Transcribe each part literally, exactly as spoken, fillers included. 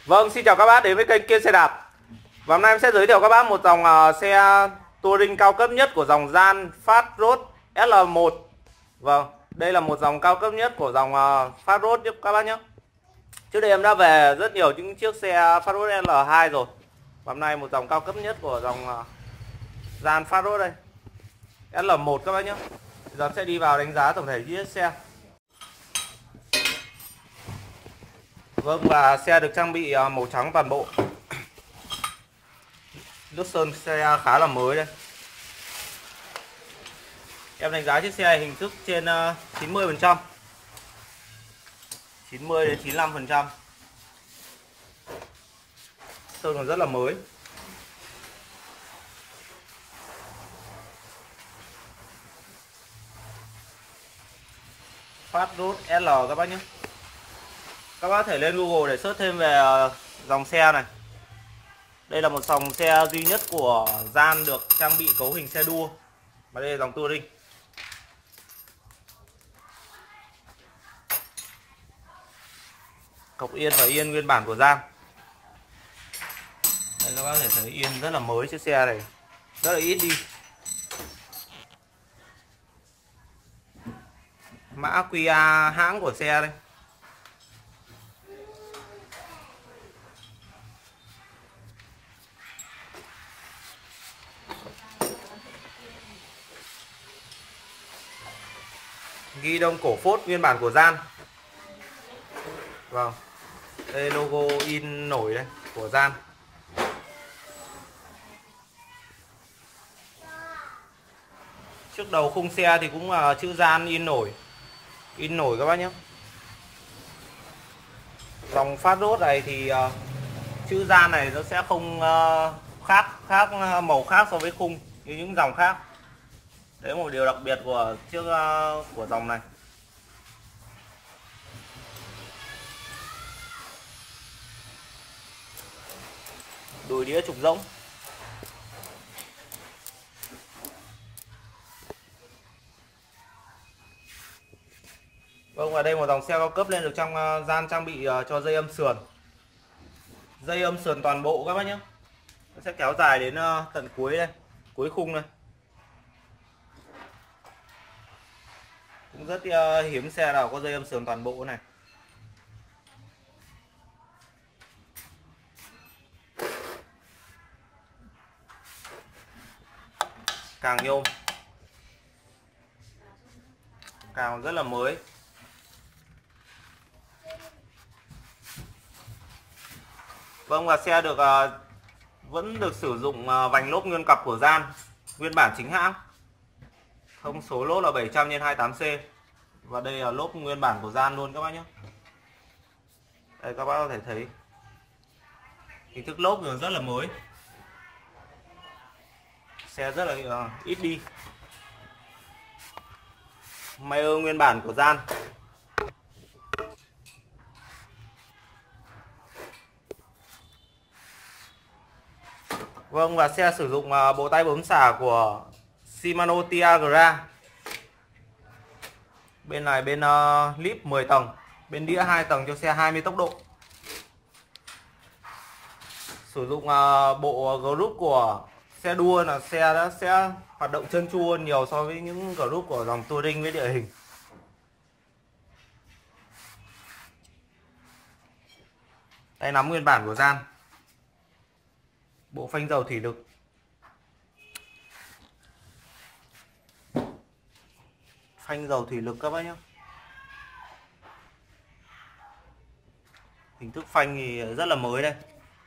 Vâng, xin chào các bác đến với kênh Kiên Xe Đạp. Và hôm nay em sẽ giới thiệu các bác một dòng uh, xe touring cao cấp nhất của dòng Gian Fast Road S L một. Vâng, đây là một dòng cao cấp nhất của dòng uh, Fast Road nhé các bác nhé. Trước đây em đã về rất nhiều những chiếc xe Fast Road L hai rồi. Và hôm nay một dòng cao cấp nhất của dòng uh, Gian Fast Road đây, S L một các bác nhé. Giờ em sẽ đi vào đánh giá tổng thể chiếc xe. Vâng, và xe được trang bị màu trắng toàn bộ. Nước sơn xe khá là mới đây. Em đánh giá chiếc xe hình thức trên chín mươi phần trăm, chín mươi đến chín mươi lăm phần trăm. Sơn còn rất là mới. Fast Road L các bác nhé. Các bác có thể lên Google để search thêm về dòng xe này. Đây là một dòng xe duy nhất của Gian được trang bị cấu hình xe đua. Và đây là dòng touring. Cọc yên và yên nguyên bản của Gian. Đây các bác có thể thấy yên rất là mới, chiếc xe này rất là ít đi. Mã quy rờ hãng của xe đây. Ghi đông cổ phốt nguyên bản của Gian. Vâng, đây logo in nổi đây của Gian. Trước đầu khung xe thì cũng là chữ Gian in nổi, in nổi các bác nhé. Dòng Fast Road này thì uh, chữ Gian này nó sẽ không uh, khác khác màu khác so với khung như những dòng khác. Đấy là một điều đặc biệt của chiếc uh, của dòng này. Đùi đĩa trục rỗng. Vâng, và đây một dòng xe cao cấp lên được trong uh, Gian trang bị uh, cho dây âm sườn. Dây âm sườn toàn bộ các bác nhé. Nó sẽ kéo dài đến uh, tận cuối đây, cuối khung đây. Cũng rất uh, hiếm xe nào có dây âm sườn toàn bộ này. Càng nhôm, càng rất là mới. Vâng, và xe được uh, vẫn được sử dụng uh, vành lốp nguyên cặp của Gian, nguyên bản chính hãng. Thông số lốp là bảy trăm nhân hai mươi tám C. Và đây là lốp nguyên bản của Gian luôn các bác nhé. Đây các bác có thể thấy hình thức lốp rồi rất là mới. Xe rất là uh, ít đi. Mayer nguyên bản của Gian. Vâng, và xe sử dụng uh, bộ tay bấm xả của Shimano Tiagra. Bên này bên uh, lip mười tầng, bên đĩa hai tầng cho xe hai mươi tốc độ. Sử dụng uh, bộ group của xe đua là xe đã sẽ hoạt động trơn tru hơn nhiều so với những group của dòng touring với địa hình. Tay nắm nguyên bản của Gian. Bộ phanh dầu thủy lực. Phanh dầu thủy lực các bác nhé. Hình thức phanh thì rất là mới đây.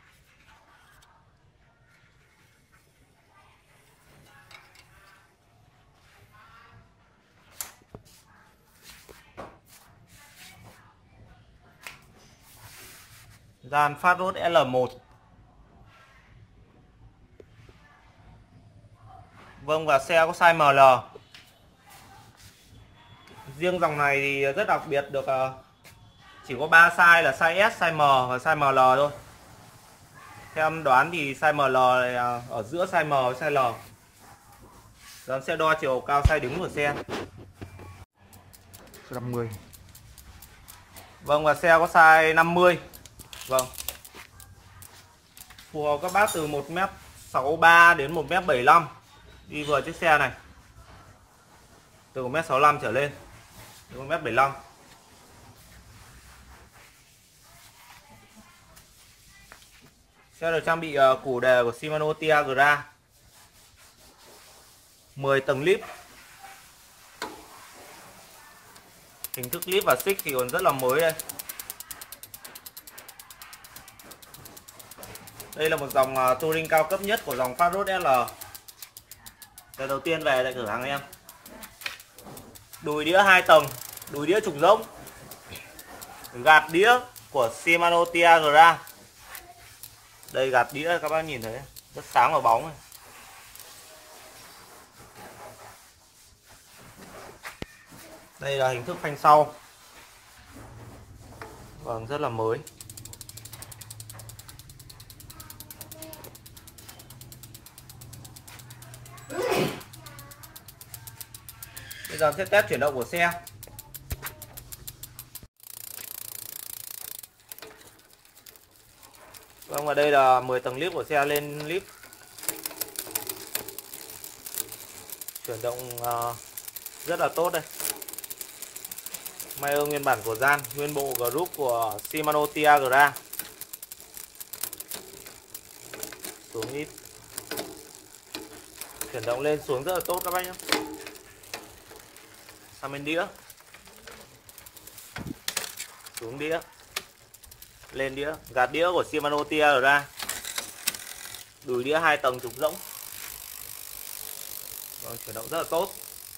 Gian Fast Road S L một. Vâng, và xe có size M L. Riêng dòng này thì rất đặc biệt, được chỉ có ba size là size S, size M và size M L thôi. Theo em đoán thì size M L này ở giữa size M và size L. Giờ em sẽ đo chiều cao size đứng của xe. năm mươi. Vâng, và xe có size năm mươi. Vâng. phù hợp các bác từ một mét sáu ba đến một mét bảy mươi lăm. Đi vừa chiếc xe này từ một mét sáu mươi lăm trở lên đến một mét bảy mươi lăm. Xe được trang bị uh, củ đề của Shimano Tiagra, mười tầng líp. Hình thức líp và xích thì còn rất là mới đây. Đây là một dòng uh, touring cao cấp nhất của dòng Fast Road ét lờ. Lần đầu tiên về tại cửa hàng em. Đùi đĩa hai tầng, đùi đĩa trục rỗng, gạt đĩa của Shimano Tiagra. Đây gạt đĩa các bác nhìn thấy rất sáng và bóng này. Đây là hình thức phanh sau. Vâng, rất là mới. Bây giờ sẽ test chuyển động của xe. Vâng, và đây là mười tầng líp của xe lên líp. Chuyển động uh, rất là tốt đây. May ương nguyên bản của gian, nguyên bộ group của Shimano Tiagra. Xuống ít. Chuyển động lên xuống rất là tốt các bác nhé. Sang bên đĩa. Xuống đĩa. Lên đĩa, gạt đĩa của Shimano Tiagra. Đùi đĩa hai tầng trục rỗng. Vâng, chuyển động rất là tốt.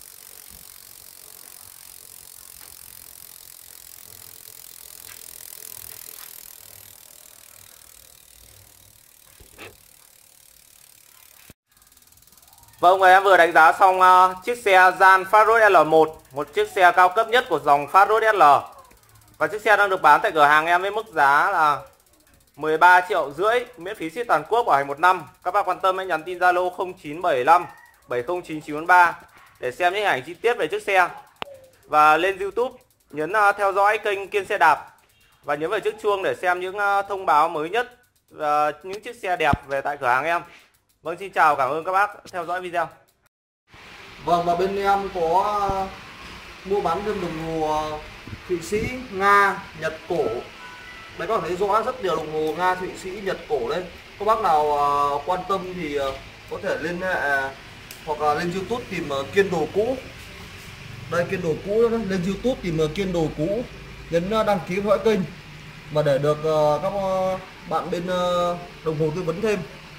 Vâng, và em vừa đánh giá xong uh, chiếc xe gian Fast Road L một, một chiếc xe cao cấp nhất của dòng Fast Road L. Và chiếc xe đang được bán tại cửa hàng em với mức giá là mười ba triệu rưỡi, miễn phí ship toàn quốc, bảo hành một năm. Các bác quan tâm hãy nhắn tin Zalo không chín bảy lăm bảy không chín chín bốn ba để xem những hình ảnh chi tiết về chiếc xe. Và lên YouTube nhấn uh, theo dõi kênh Kiên Xe Đạp và nhấn vào chiếc chuông để xem những uh, thông báo mới nhất và những chiếc xe đẹp về tại cửa hàng em. Vâng, xin chào, cảm ơn các bác theo dõi video. Vâng, và bên em có uh, mua bán thêm đồng hồ uh, Thụy Sĩ, Nga, Nhật cổ. Đấy, các bạn thấy rõ rất nhiều đồng hồ Nga, Thụy Sĩ, Nhật cổ đây. Các bác nào uh, quan tâm thì uh, có thể liên hệ uh, hoặc là lên YouTube tìm uh, Kiên Đồ Cũ. Đây, Kiên Đồ Cũ đó. Lên YouTube tìm uh, Kiên Đồ Cũ, nhấn uh, đăng ký theo dõi kênh và để được uh, các uh, bạn bên uh, đồng hồ tư vấn thêm.